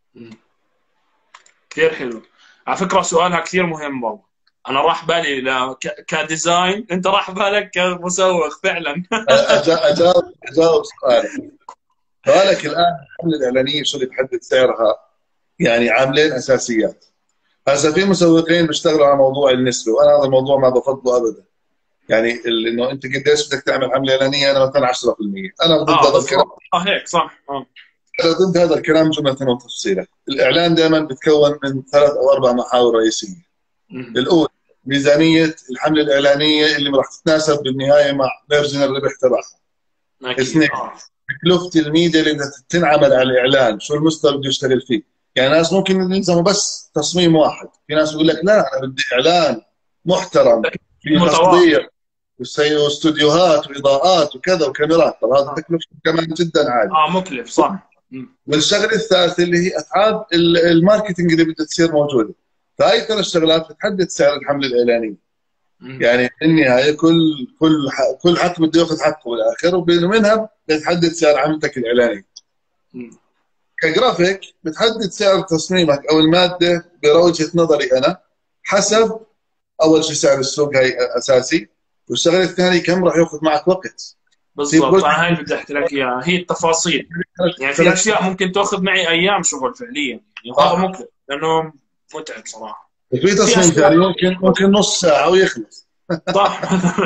كثير حلو. على فكره سؤالها كثير مهم والله. انا راح بالي كديزاين، انت راح بالك كمسوق فعلا. اجاوب سؤالك. سؤالك الان الحمله الاعلانيه شو اللي بحدد سعرها؟ يعني عاملين اساسيات. هسه في مسوقين بيشتغلوا على موضوع النسبه، وانا هذا الموضوع ما بفضله ابدا. يعني انه انت قديش بدك تعمل حمله اعلانيه، انا مثلا 10%، انا ضد هذا الكلام. هيك صح. انا ضد هذا الكلام جمله وتفصيلا. الاعلان دائما بتكون من 3 أو 4 محاور رئيسيه. الاولى ميزانيه الحمله الاعلانيه اللي راح تتناسب بالنهايه مع مارجن الربح تبعها. اثنين، تكلفه الميديا اللي بدها تنعمل على الاعلان، شو المستوى اللي بده يشتغل فيه. يعني ناس ممكن يلزموا بس تصميم واحد، في ناس يقول لك لا انا بدي اعلان محترم في تصدير واستوديوهات واضاءات وكذا وكاميرات، طب هذا تكلفته كمان جدا عالي. مكلف صح. والشغله الثالثه اللي هي اتعاب الماركتينج اللي بدها تصير موجوده. فهي 3 شغلات بتحدد سعر الحمله الاعلانيه. يعني في النهايه كل حق بده ياخذ حقه بالاخر، ومنها بتحدد سعر عملتك الاعلانيه. كجرافيك بتحدد سعر تصميمك او الماده بوجهه نظري انا، حسب اول شيء سعر السوق، هي اساسي. والشغله الثانيه كم راح ياخذ معك وقت. بالضبط، هاي اللي بدي احكي لك اياها، هي التفاصيل. يعني في اشياء ممكن تاخذ معي ايام شغل فعليا، يعني هذا مكلف لانه متعب صراحه. في تصميم ثاني ممكن نص ساعه ويخلص. صح.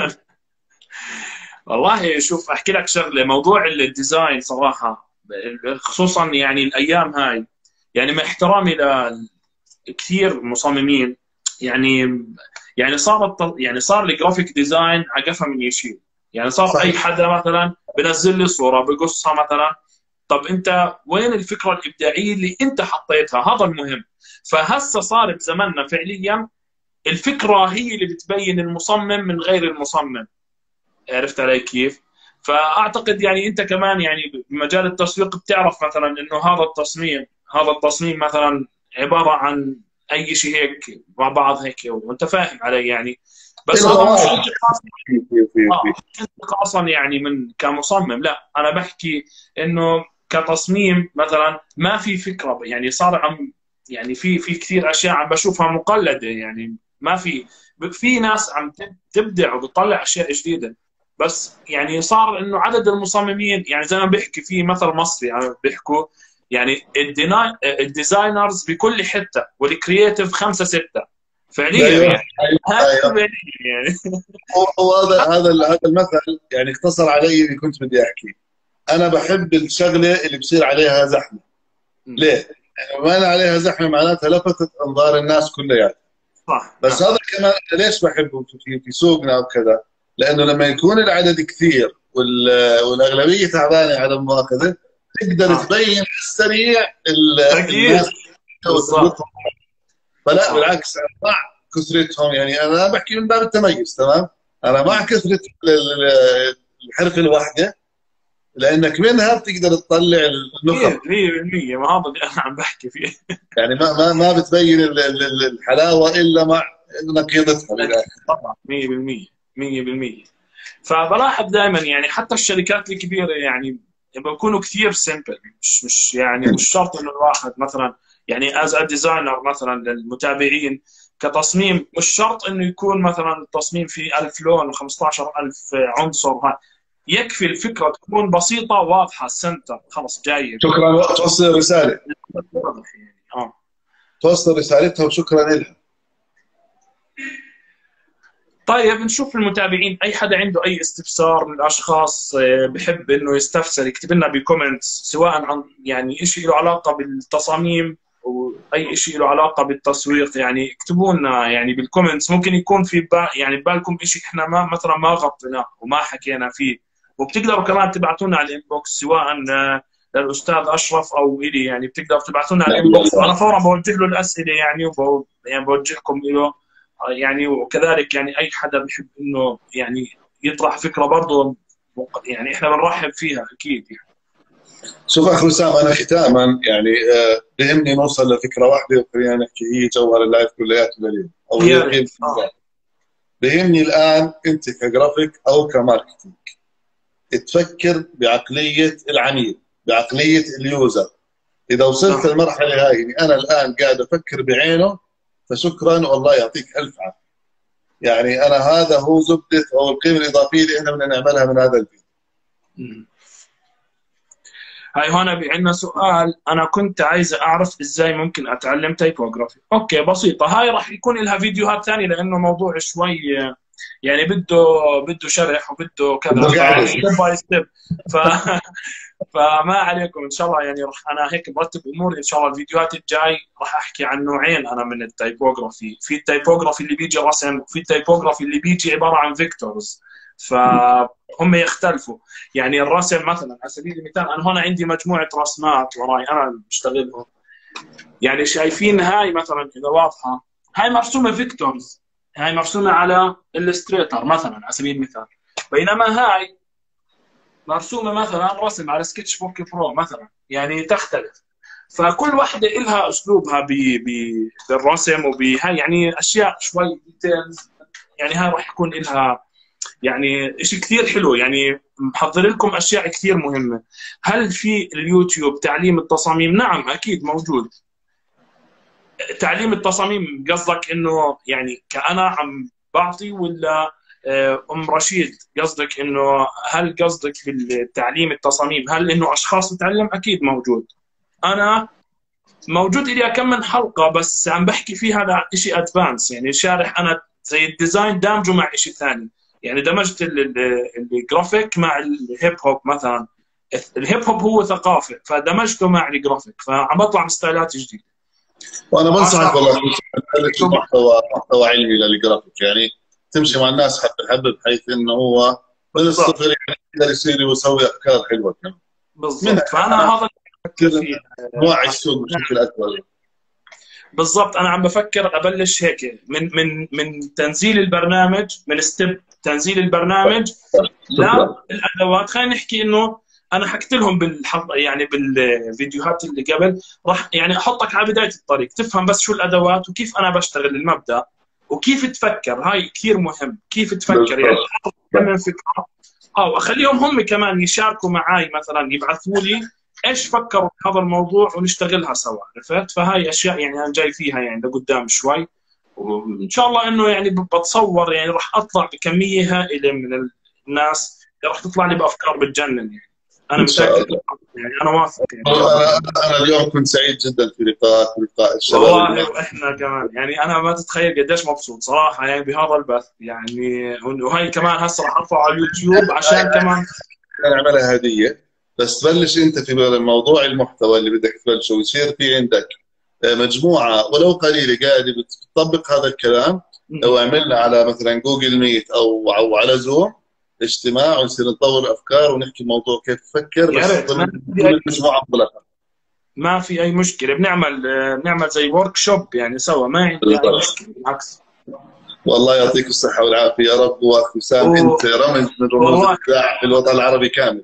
والله شوف احكي لك شغله، موضوع الديزاين صراحه خصوصا يعني الايام هاي، يعني مع احترامي لكثير مصممين، يعني صار الجرافيك ديزاين عقفها من يشيل. يعني صار صحيح. اي حدا مثلا بنزل لي صوره بقصها مثلا، طب انت وين الفكره الابداعيه اللي انت حطيتها؟ هذا المهم. فهسه صار بزمننا فعليا الفكره هي اللي بتبين المصمم من غير المصمم. عرفت علي كيف؟ فاعتقد يعني انت كمان يعني بمجال التسويق بتعرف مثلا انه هذا التصميم مثلا عباره عن اي شيء هيك مع بعض هيك، وانت فاهم علي يعني. بس انا مش انتقاصا يعني من كمصمم، لا انا بحكي انه كتصميم مثلا ما في فكره، يعني صار عم يعني في كثير اشياء عم بشوفها مقلده، يعني ما في ناس عم تبدع وبتطلع اشياء جديده، بس يعني صار انه عدد المصممين يعني زي ما بيحكي في مثل مصري يعني بيحكوا يعني الديزاينرز بكل حته والكرييتيف 5 6 فعليا يعني. يعني هو هذا المثل يعني اختصر علي اللي كنت بدي احكيه. انا بحب الشغله اللي بصير عليها زحمه. ليه؟ يعني ما عليها زحمه معناتها لفتت انظار الناس كلياتها. صح. بس هذا كمان انا ليش بحبه في سوقنا وكذا؟ لانه لما يكون العدد كثير والاغلبيه تعبانه على المؤاخذه، تقدر تبين على السريع الناس. فلا بالعكس، مع كثرتهم، يعني انا بحكي من باب التميز. تمام، انا مع كثره الحرفه الواحده، لانك منها بتقدر تطلع النخب 100%. ما هذا اللي انا عم بحكي فيه. يعني ما بتبين الحلاوه الا مع نقيضتها بالاخر. طبعا 100%. فبلاحظ دائما يعني حتى الشركات الكبيره يعني بيكونوا كثير سمبل، مش يعني مش شرط انه الواحد مثلا يعني از ديزاينر مثلا للمتابعين كتصميم مش شرط انه يكون مثلا التصميم فيه 1000 لون و15000 عنصر. يكفي الفكره تكون بسيطه واضحه، السنتر خلص جاي. شكرا، توصل رساله. توصل رسالتها وشكرا لها. طيب نشوف المتابعين، اي حدا عنده اي استفسار من الاشخاص بحب انه يستفسر يكتب لنا بكومنتس، سواء عن يعني شيء له علاقه بالتصاميم او اي شيء له علاقه بالتسويق، يعني اكتبوا لنا يعني بالكومنتس. ممكن يكون في يعني ببالكم شيء احنا مثلا ما غطيناه وما حكينا فيه، وبتقدروا كمان تبعتوا لنا على الانبوكس، سواء للاستاذ اشرف او الي، يعني بتقدروا تبعتوا لنا على الانبوكس وانا فورا بوجه له الاسئله يعني يعني بوجهكم له يعني. وكذلك يعني اي حدا بيحب انه يعني يطرح فكره برضه يعني احنا بنرحب فيها اكيد يعني. شوف اخ وسام، انا ختاما يعني بهمني نوصل لفكره واحده، وخلينا نحكي هي جوهر اللايف كلياته لليوم او هي قيمه. بهمني الان انت كجرافيك او كماركتينج تفكر بعقليه العميل، بعقليه اليوزر. اذا وصلت للمرحله هاي اني انا الان قاعد افكر بعينه، فشكرا والله يعطيك الف عافيه. يعني انا هذا هو زبده او القيمه الاضافيه اللي احنا بدنا نعملها من هذا الفيديو. هاي هون عندنا سؤال، انا كنت عايز اعرف ازاي ممكن اتعلم تايبوغرافي. اوكي بسيطه، هاي راح يكون لها فيديوهات ثانيه لانه موضوع شوي يعني بده شرح وبده كذا ستيب باي ستيب. فما عليكم ان شاء الله، يعني راح انا هيك برتب اموري ان شاء الله. الفيديوهات الجاي راح احكي عن نوعين انا من التايبوغرافي، في التايبوغرافي اللي بيجي رسم، وفي التايبوغرافي اللي بيجي عباره عن فيكتورز، فهم يختلفوا. يعني الرسم مثلا على سبيل المثال انا هون عندي مجموعه رسمات وراي انا بشتغلهم، يعني شايفين هاي مثلا اذا واضحه، هاي مرسومه فيكتورز، هاي مرسومه على الستريتر مثلا على سبيل المثال، بينما هاي مرسومه مثلا رسم على سكتش بوك برو مثلا، يعني تختلف. فكل واحده لها اسلوبها بالرسم وبهاي يعني اشياء شوي ديتيلز، يعني هاي راح يكون لها يعني شيء كثير حلو، يعني محضر لكم اشياء كثير مهمه. هل في اليوتيوب تعليم التصاميم؟ نعم اكيد موجود. تعليم التصاميم قصدك انه يعني كأنا عم بعطي، ولا ام رشيد قصدك انه هل قصدك بالتعليم التصاميم هل انه اشخاص تتعلم؟ اكيد موجود. انا موجود لي كم من حلقه بس عم بحكي فيه هذا شيء ادفانس، يعني شارح انا زي الديزاين دامجه مع شيء ثاني، يعني دمجت الجرافيك مع الهيب هوب مثلا. الهيب هوب هو ثقافه فدمجته مع الجرافيك، فعم بطلع بستايلات جديده. وانا بنصحك والله تبلش محتوى علمي للجرافيك، يعني تمشي مع الناس حتى حبه، بحيث انه هو من الصفر يعني يقدر يصير ويسوي افكار حلوه كمان. بالضبط، فانا هذا بفكر نوعي السوق بشكل اكبر. بالضبط، انا عم بفكر ابلش هيك من تنزيل البرنامج من ستيب تنزيل البرنامج، لا الادوات. خلينا نحكي انه انا حكيت لهم يعني بالفيديوهات اللي قبل، راح يعني احطك على بدايه الطريق تفهم بس شو الادوات وكيف انا بشتغل المبدا وكيف تفكر. هاي كثير مهم، كيف تفكر يعني من فكره، او اخليهم هم كمان يشاركوا معي، مثلا يبعثوا لي ايش فكروا بهذا الموضوع ونشتغلها سوا، عرفت؟ فهاي اشياء يعني انا جاي فيها يعني لقدام شوي، وان شاء الله انه يعني بتصور يعني راح اطلع بكميه هائله من الناس، راح تطلع لي بافكار بتجنن يعني. انا متاكد يعني، انا واثق يعني. انا اليوم كنت سعيد جدا في لقاء الشباب. والله واحنا كمان يعني، انا ما تتخيل قديش مبسوط صراحه يعني بهذا البث يعني. وهي كمان هسه راح ارفعه على اليوتيوب عشان كمان نعملها هديه. بس تبلش انت في موضوع المحتوى اللي بدك تبلشه، ويصير في عندك مجموعه ولو قليله قاعده بتطبق هذا الكلام، لو عملنا على مثلا جوجل ميت او على زوم اجتماع ونصير نطور افكار ونحكي موضوع كيف تفكر، بس ضمن مجموعه مغلقه. ما في اي مشكله، بنعمل زي ورك شوب يعني سوا، ما عندي اي مشكله بالعكس. والله يعطيك الصحه والعافيه يا رب. واخ وسام انت رمز من رموز الابداع في الوطن العربي كامل.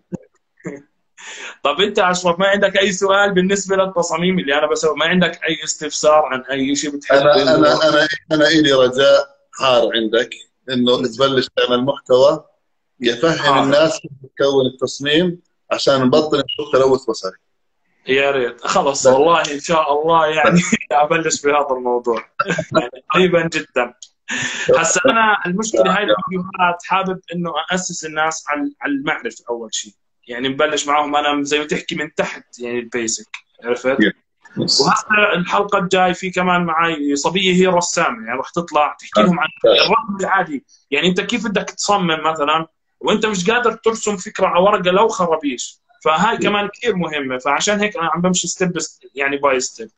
طب انت اشرف، ما عندك اي سؤال بالنسبه للتصاميم اللي انا بسوي؟ ما عندك اي استفسار عن اي شيء بتحب؟ انا الي رجاء حار عندك انه تبلش تعمل محتوى يفهم الناس كيف تكون التصميم عشان نبطل نشوف تلوث بصري. يا ريت خلص والله ان شاء الله يعني ابلش بهذا الموضوع يعني قريبا جدا. هسه انا المشكله هاي الفيديوهات حابب انه اسس الناس على المعرفه اول شيء، يعني نبلش معهم انا زي ما تحكي من تحت يعني البيسك، عرفت؟ وهسه الحلقه الجاي في كمان معي صبيه هي رسامه، يعني راح تطلع تحكي لهم عن الرسم العادي، يعني انت كيف بدك تصمم مثلا وانت مش قادر ترسم فكره على ورقه لو خرابيش، فهاي كمان كثير مهمه. فعشان هيك انا عم بمشي ستيب يعني باي ستيب.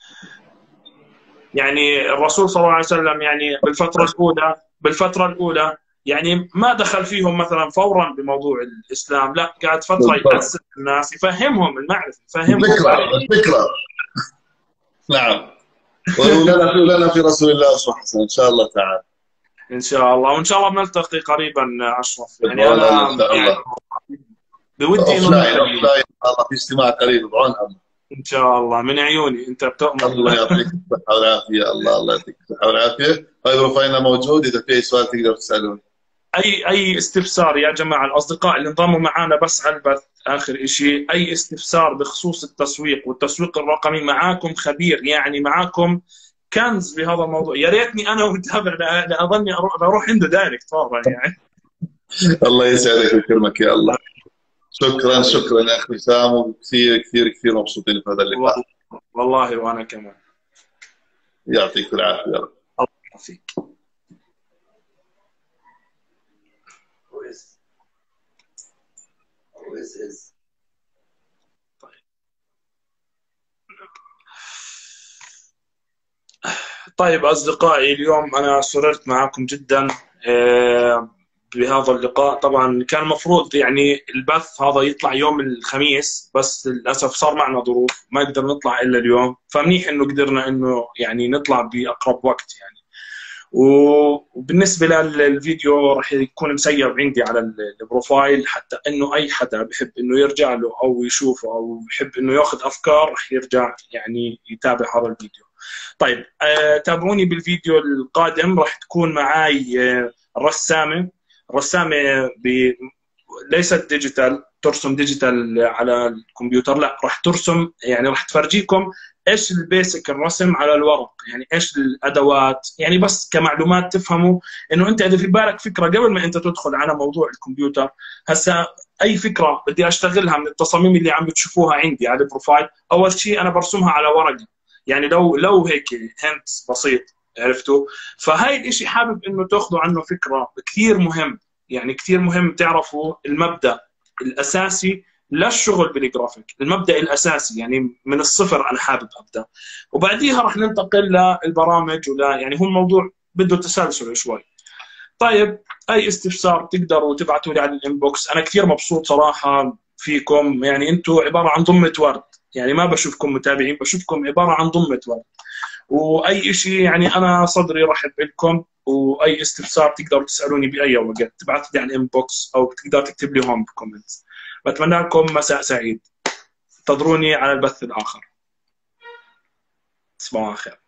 يعني الرسول صلى الله عليه وسلم يعني بالفتره الاولى يعني ما دخل فيهم مثلا فورا بموضوع الاسلام، لا قعد فتره ياسس الناس، يفهمهم المعرفه، يفهمهم الفكره. نعم. ولنا في رسول الله اسوه حسنه ان شاء الله تعالى. ان شاء الله، وان شاء الله بنلتقي قريبا اشرف. يعني انا يعني بودي انه في اجتماع قريب بعون الله. ان شاء الله، من عيوني، انت بتؤمن. الله يعطيك الصحه والعافيه. الله يعطيك الصحه والعافيه. هاي بروفايلنا موجود، اذا في اي سؤال تقدر تسالوني. اي استفسار يا جماعه الاصدقاء اللي انضموا معنا بس على البث، اخر شيء اي استفسار بخصوص التسويق والتسويق الرقمي، معاكم خبير يعني، معاكم كنز بهذا الموضوع. يا ريتني انا ومتابع لاظني اروح عنده دايركت والله يعني. الله يسعدك ويكرمك يا الله. شكرا يا اخي وسام، وكثير كثير كثير مبسوطين في هذا اللقاء. والله وانا كمان. يعطيك العافيه يا رب. الله يعافيك. طيب أصدقائي، اليوم أنا سررت معكم جدا بهذا اللقاء. طبعا كان المفروض يعني البث هذا يطلع يوم الخميس، بس للأسف صار معنا ظروف ما نقدر نطلع إلا اليوم، فمنيح إنه قدرنا إنه يعني نطلع بأقرب وقت يعني. وبالنسبة للفيديو راح يكون مسيب عندي على البروفايل، حتى إنه أي حدا بحب إنه يرجع له أو يشوفه أو بحب إنه يأخذ أفكار راح يرجع يعني يتابع هذا الفيديو. طيب تابعوني بالفيديو القادم، راح تكون معاي رسامة ليست ديجيتال ترسم ديجيتال على الكمبيوتر، لا راح ترسم يعني راح تفرجيكم ايش البيسك الرسم على الورق، يعني ايش الادوات، يعني بس كمعلومات تفهموا انه انت اذا في بالك فكره قبل ما انت تدخل على موضوع الكمبيوتر. هسه اي فكره بدي اشتغلها من التصاميم اللي عم بتشوفوها عندي على البروفايل، اول شيء انا برسمها على ورقه، يعني لو هيك هنت بسيط، عرفتوا؟ فهاي الاشي حابب انه تاخذوا عنه فكره، كثير مهم يعني، كثير مهم تعرفوا المبدا الاساسي للشغل بالجرافيك، المبدا الاساسي يعني من الصفر انا حابب ابدا، وبعديها راح ننتقل للبرامج ولا يعني هو الموضوع بده تسلسل شوي. طيب اي استفسار تقدروا تبعتوا لي على الانبوكس، انا كثير مبسوط صراحه فيكم، يعني انتم عباره عن ضمه ورد، يعني ما بشوفكم متابعين، بشوفكم عباره عن ضمه ورد. واي شيء يعني انا صدري رحب لكم، واي استفسار تقدروا تسالوني باي وقت، تبعث لي على الانبوكس او تقدر تكتب لي هون بكومنت. بتمنى لكم مساء سعيد، انتظروني على البث الاخر. تصبحوا على خير.